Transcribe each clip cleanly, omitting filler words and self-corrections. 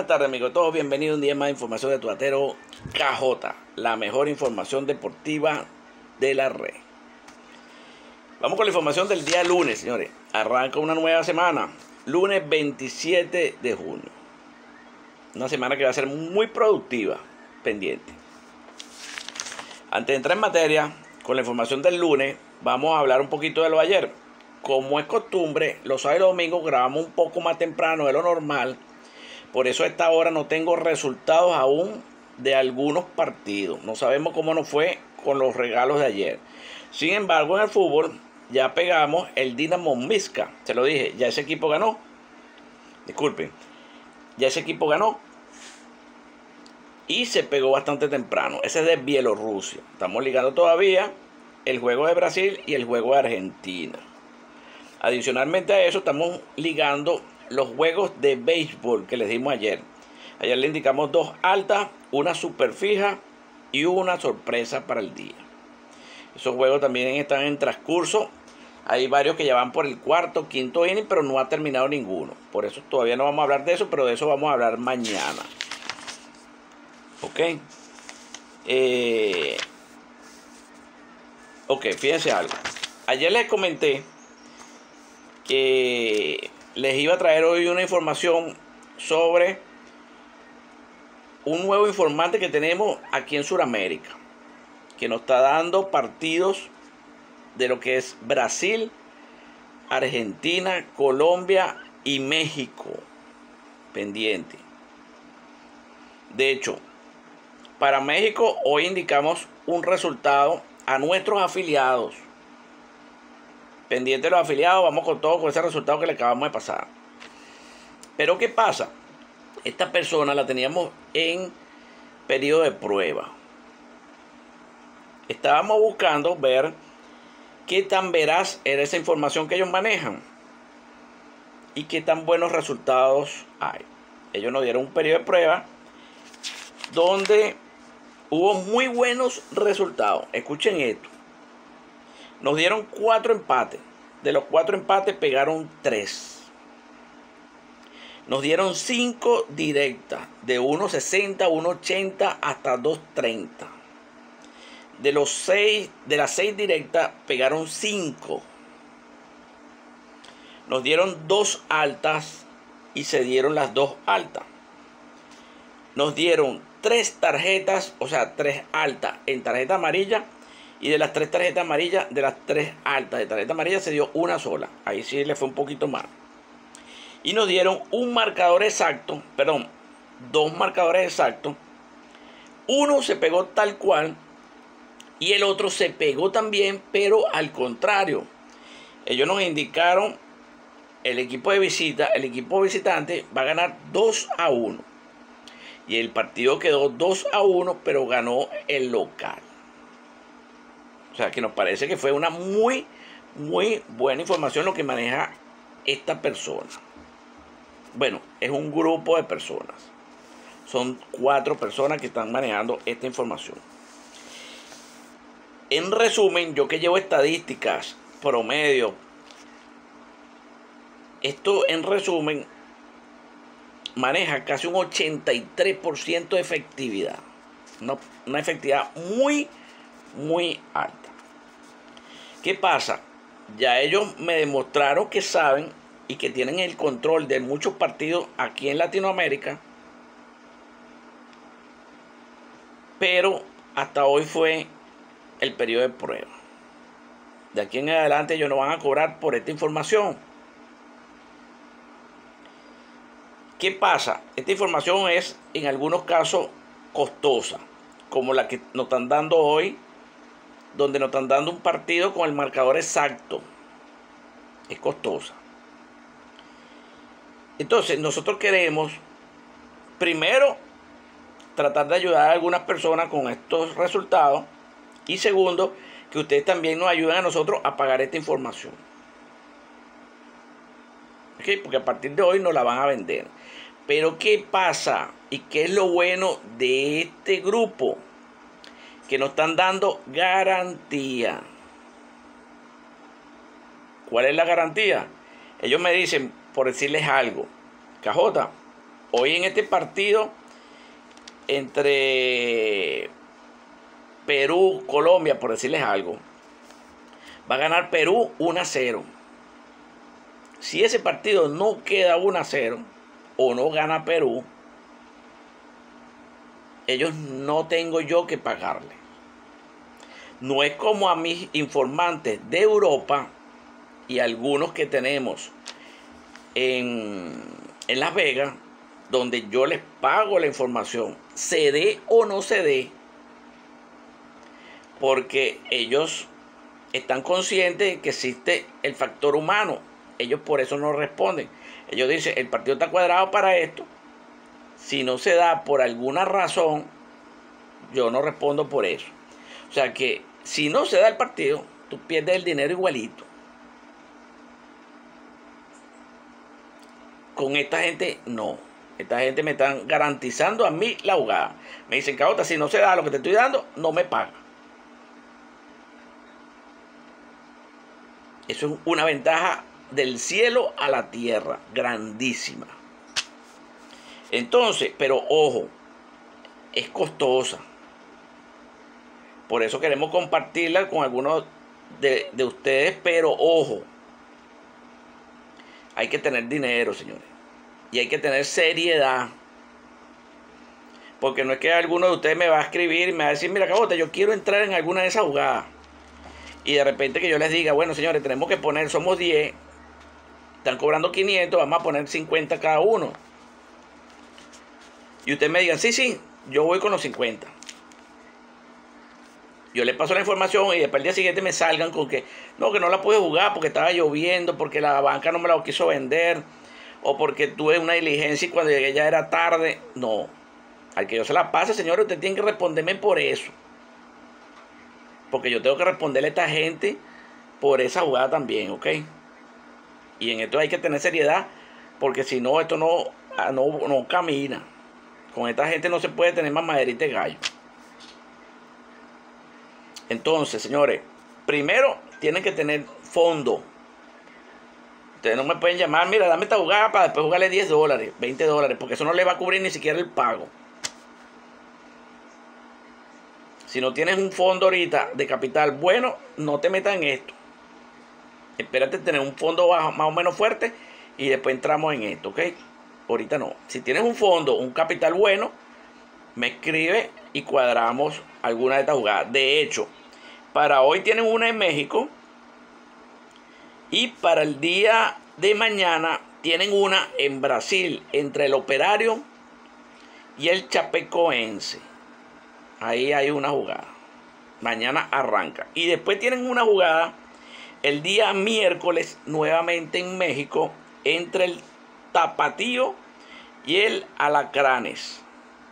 tardes, amigos. Todos bienvenidos a un día más de información de Tuatero KJ, la mejor información deportiva de la red. Vamos con la información del día lunes, señores. Arranca una nueva semana, lunes 27 de junio. Una semana que va a ser muy productiva, pendiente. Antes de entrar en materia, con la información del lunes, vamos a hablar un poquito de lo de ayer. Como es costumbre, los sábados y los domingos grabamos un poco más temprano de lo normal. Por eso a esta hora no tengo resultados aún de algunos partidos. No sabemos cómo nos fue con los regalos de ayer. Sin embargo, en el fútbol ya pegamos el Dinamo Minsk. Se lo dije, ya ese equipo ganó. Disculpen, ya ese equipo ganó. Y se pegó bastante temprano. Ese es de Bielorrusia. Estamos ligando todavía el juego de Brasil y el juego de Argentina. Adicionalmente a eso estamos ligando los juegos de béisbol que les dimos ayer. Ayer le indicamos dos altas, una super fija y una sorpresa para el día. Esos juegos también están en transcurso. Hay varios que ya van por el cuarto, quinto inning, pero no ha terminado ninguno. Por eso todavía no vamos a hablar de eso, pero de eso vamos a hablar mañana. Ok. Fíjense algo. Ayer les comenté que les iba a traer hoy una información sobre un nuevo informante que tenemos aquí en Sudamérica, que nos está dando partidos de lo que es Brasil, Argentina, Colombia y México pendiente. De hecho, para México hoy indicamos un resultado a nuestros afiliados. Pendiente de los afiliados, vamos con todo con ese resultado que le acabamos de pasar. Pero ¿qué pasa? Esta persona la teníamos en periodo de prueba. Estábamos buscando ver qué tan veraz era esa información que ellos manejan y qué tan buenos resultados hay. Ellos nos dieron un periodo de prueba donde hubo muy buenos resultados. Escuchen esto. Nos dieron 4 empates. De los 4 empates pegaron 3. Nos dieron 5 directas. De 1.60, 1.80 hasta 2.30. De las 6 directas pegaron 5. Nos dieron 2 altas y se dieron las 2 altas. Nos dieron 3 tarjetas, o sea, 3 altas en tarjeta amarilla. Y de las 3 tarjetas amarillas, de las 3 altas de tarjeta amarilla se dio una sola. Ahí sí le fue un poquito mal. Y nos dieron un marcador exacto, perdón, 2 marcadores exactos. Uno se pegó tal cual y el otro se pegó también, pero al contrario. Ellos nos indicaron el equipo de visita, el equipo visitante va a ganar 2-1. Y el partido quedó 2-1, pero ganó el local. O sea, que nos parece que fue una muy buena información lo que maneja esta persona. Bueno, es un grupo de personas. Son 4 personas que están manejando esta información. En resumen, yo que llevo estadísticas, promedio, esto en resumen maneja casi un 83% de efectividad. Una efectividad muy alta. ¿Qué pasa? Ya ellos me demostraron que saben y que tienen el control de muchos partidos aquí en Latinoamérica, pero hasta hoy fue el periodo de prueba. De aquí en adelante ellos no van a cobrar por esta información. ¿Qué pasa? Esta información es en algunos casos costosa, como la que nos están dando hoy, donde nos están dando un partido con el marcador exacto. Es costosa. Entonces, nosotros queremos, primero, tratar de ayudar a algunas personas con estos resultados. Y segundo, que ustedes también nos ayuden a nosotros a pagar esta información. ¿Okay? Porque a partir de hoy nos la van a vender. Pero ¿qué pasa? ¿Y qué es lo bueno de este grupo? Que nos están dando garantía. ¿Cuál es la garantía? Ellos me dicen, por decirles algo, KJ, hoy en este partido entre Perú, Colombia, por decirles algo, va a ganar Perú 1-0. Si ese partido no queda 1-0 o no gana Perú, ellos no tengo yo que pagarle. No es como a mis informantes de Europa y algunos que tenemos en Las Vegas, donde yo les pago la información, se dé o no se dé, porque ellos están conscientes de que existe el factor humano. Ellos por eso no responden. Ellos dicen, el partido está cuadrado para esto. Si no se da por alguna razón, yo no respondo por eso. O sea que si no se da el partido, tú pierdes el dinero igualito. Con esta gente, no. Esta gente me están garantizando a mí la jugada. Me dicen, Caota, si no se da lo que te estoy dando, no me paga. Eso es una ventaja del cielo a la tierra, grandísima. Entonces, pero ojo, es costosa. Por eso queremos compartirla con algunos de ustedes, pero ojo, hay que tener dinero, señores. Y hay que tener seriedad. Porque no es que alguno de ustedes me va a escribir y me va a decir, mira, Caota, yo quiero entrar en alguna de esas jugadas. Y de repente que yo les diga, bueno, señores, tenemos que poner, somos 10, están cobrando 500, vamos a poner 50 cada uno. Y ustedes me digan, sí, yo voy con los 50. Yo les paso la información y después el día siguiente me salgan con que no la pude jugar porque estaba lloviendo, porque la banca no me la quiso vender, o porque tuve una diligencia y cuando llegué ya era tarde. No. Al que yo se la pase, señores, ustedes tienen que responderme por eso. Porque yo tengo que responderle a esta gente por esa jugada también, ¿ok? Y en esto hay que tener seriedad, porque si no, esto no camina. Con esta gente no se puede tener más maderita de gallo. Entonces, señores, primero tienen que tener fondo. Ustedes no me pueden llamar, mira, dame esta jugada para después jugarle $10, $20, porque eso no le va a cubrir ni siquiera el pago. Si no tienes un fondo ahorita de capital bueno, no te metas en esto. Espérate tener un fondo bajo, más o menos fuerte, y después entramos en esto, ¿ok? Ahorita no. Si tienes un fondo, un capital bueno, me escribe y cuadramos alguna de estas jugadas. De hecho, para hoy tienen una en México y para el día de mañana tienen una en Brasil, entre el Operario y el Chapecoense. Ahí hay una jugada. Mañana arranca. Y después tienen una jugada el día miércoles nuevamente en México entre el Tapatío y el Alacranes.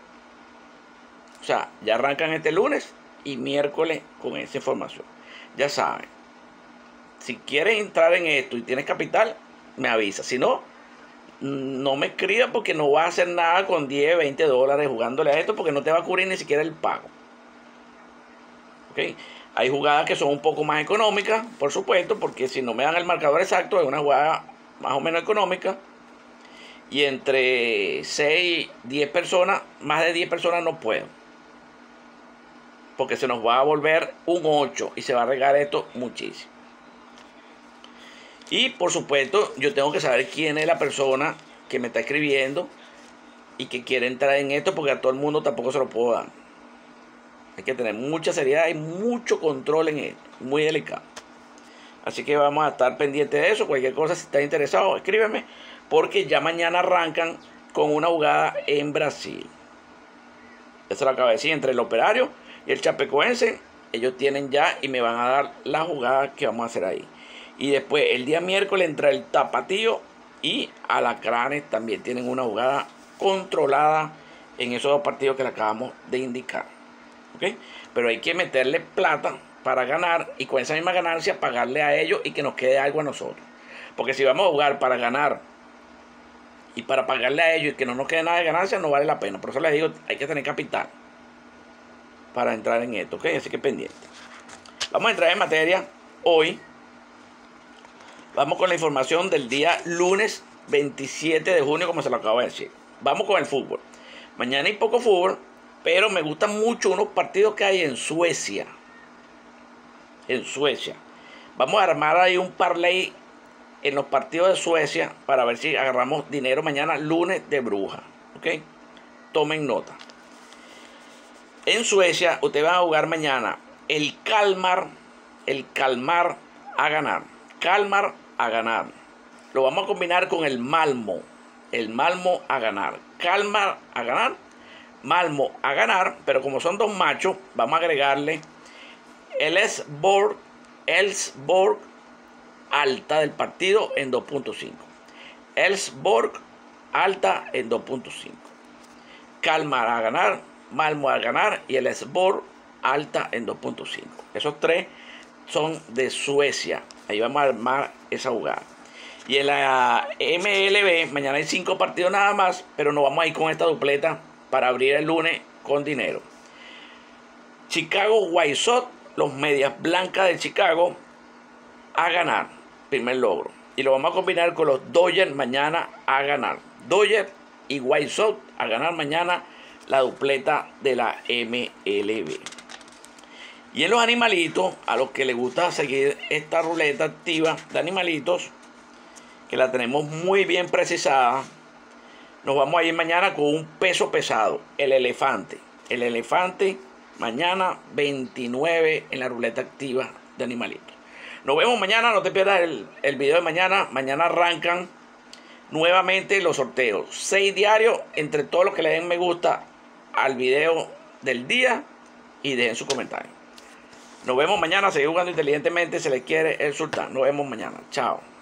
O sea, ya arrancan este lunes y miércoles con esa información. Ya saben. Si quieres entrar en esto y tienes capital, me avisa. Si no, no me escribas porque no vas a hacer nada con 10, $20 jugándole a esto porque no te va a cubrir ni siquiera el pago. ¿Ok? Hay jugadas que son un poco más económicas, por supuesto, porque si no me dan el marcador exacto, es una jugada más o menos económica. Y entre 6, 10 personas, más de 10 personas no puedo. Porque se nos va a volver un 8 y se va a regar esto muchísimo. Y por supuesto, yo tengo que saber quién es la persona que me está escribiendo y que quiere entrar en esto, porque a todo el mundo tampoco se lo puedo dar. Hay que tener mucha seriedad y mucho control en esto, muy delicado. Así que vamos a estar pendientes de eso. Cualquier cosa, si estás interesado, escríbeme, porque ya mañana arrancan con una jugada en Brasil. Eso lo acabo de decir, entre el Operario y el Chapecoense. Ellos tienen ya y me van a dar la jugada que vamos a hacer ahí. Y después el día miércoles entre el Tapatío y Alacranes también tienen una jugada controlada en esos dos partidos que le acabamos de indicar. ¿Ok? Pero hay que meterle plata para ganar y con esa misma ganancia pagarle a ellos y que nos quede algo a nosotros. Porque si vamos a jugar para ganar y para pagarle a ellos y que no nos quede nada de ganancia, no vale la pena. Por eso les digo, hay que tener capital para entrar en esto, ¿ok? Así que pendiente. Vamos a entrar en materia hoy. Vamos con la información del día lunes 27 de junio, como se lo acabo de decir. vamos con el fútbol. Mañana hay poco fútbol, pero me gustan mucho unos partidos que hay en Suecia. En Suecia. Vamos a armar ahí un parlay en los partidos de Suecia para ver si agarramos dinero mañana, lunes de bruja. ¿Ok? Tomen nota. En Suecia, ustedes van a jugar mañana el Kalmar a ganar. Kalmar a ganar. Lo vamos a combinar con el Malmo a ganar. Kalmar a ganar, Malmo a ganar, pero como son dos machos, vamos a agregarle el Elfsborg alta del partido en 2.5. Elfsborg alta en 2.5. Kalmar a ganar, Malmo a ganar y el Elfsborg alta en 2.5. Esos tres son de Suecia. Ahí vamos a armar esa jugada. Y en la MLB, mañana hay 5 partidos nada más, pero nos vamos a ir con esta dupleta para abrir el lunes con dinero. Chicago White Sox, los medias blancas de Chicago, a ganar, primer logro. Y lo vamos a combinar con los Dodgers mañana a ganar. Dodgers y White Sox a ganar mañana, la dupleta de la MLB. Y en los animalitos, a los que les gusta seguir esta ruleta activa de animalitos, que la tenemos muy bien precisada, nos vamos a ir mañana con un peso pesado, el elefante. El elefante mañana 29 en la ruleta activa de animalitos. Nos vemos mañana, no te pierdas el video de mañana. Mañana arrancan nuevamente los sorteos. 6 diarios entre todos los que le den me gusta al video del día y dejen su comentario. Nos vemos mañana, seguir jugando inteligentemente, se les quiere el sultán. Nos vemos mañana, chao.